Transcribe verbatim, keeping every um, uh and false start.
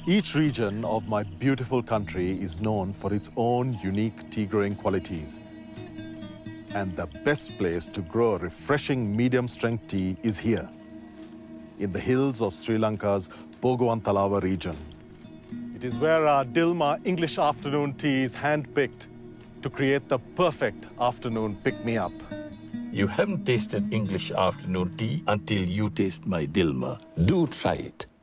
Each region of my beautiful country is known for its own unique tea-growing qualities. And the best place to grow a refreshing medium-strength tea is here, in the hills of Sri Lanka's Bogawantalawa region. It is where our Dilmah English afternoon tea is hand-picked to create the perfect afternoon pick-me-up. You haven't tasted English afternoon tea until you taste my Dilmah. Do try it.